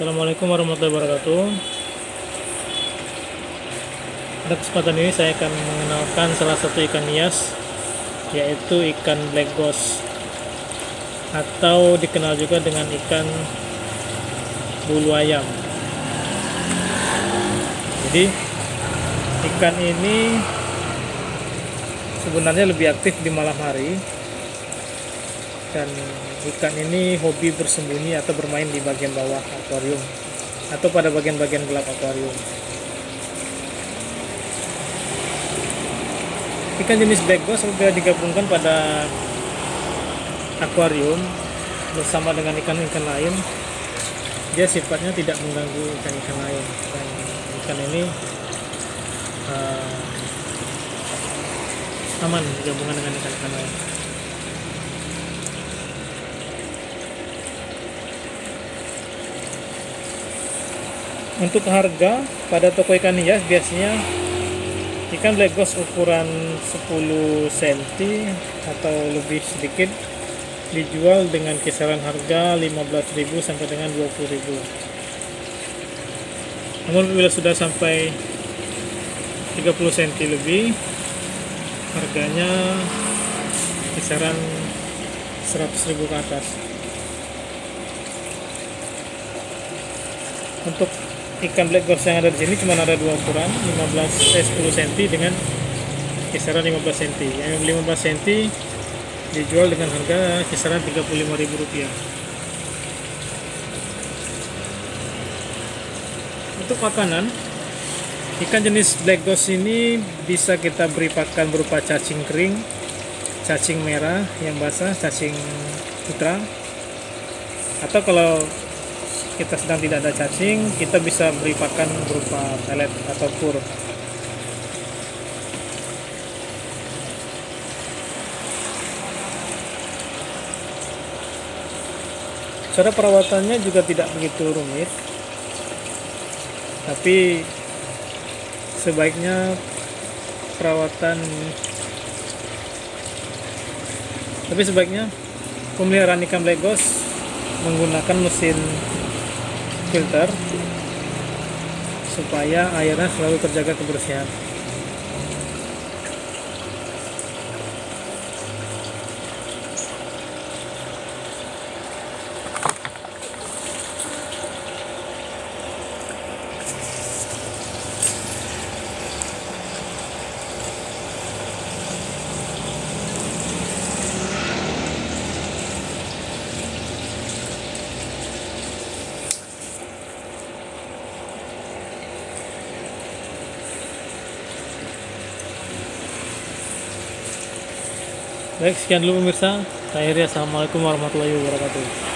Assalamualaikum warahmatullahi wabarakatuh. Pada kesempatan ini saya akan mengenalkan salah satu ikan hias, yaitu ikan black ghost, atau dikenal juga dengan ikan bulu ayam. Jadi ikan ini sebenarnya lebih aktif di malam hari, dan ikan ini hobi bersembunyi atau bermain di bagian bawah akuarium atau pada bagian-bagian gelap akuarium. Ikan jenis black ghost juga digabungkan pada akuarium bersama dengan ikan-ikan lain. Dia sifatnya tidak mengganggu ikan-ikan lain, dan ikan ini aman digabungkan dengan ikan-ikan lain. Untuk harga pada toko ikan hias, biasanya ikan black ghost ukuran 10 cm atau lebih sedikit dijual dengan kisaran harga 15.000 sampai dengan 20.000. Namun bila sudah sampai 30 cm lebih, harganya kisaran 100.000 ke atas. Untuk ikan black ghost yang ada di sini cuma ada dua ukuran, 10 cm dengan kisaran 15 cm. Yang 15 cm dijual dengan harga kisaran Rp35.000. Untuk makanan, ikan jenis black ghost ini bisa kita beri pakan berupa cacing kering, cacing merah yang basah, cacing putra, atau kalau kita sedang tidak ada cacing, kita bisa beri pakan berupa pelet atau pur. Cara perawatannya juga tidak begitu rumit, tapi sebaiknya pemeliharaan ikan black ghost menggunakan mesin filter supaya airnya selalu terjaga kebersihan. Baik, sekian dulu pemirsa. Saya Ria. Assalamualaikum warahmatullahi wabarakatuh.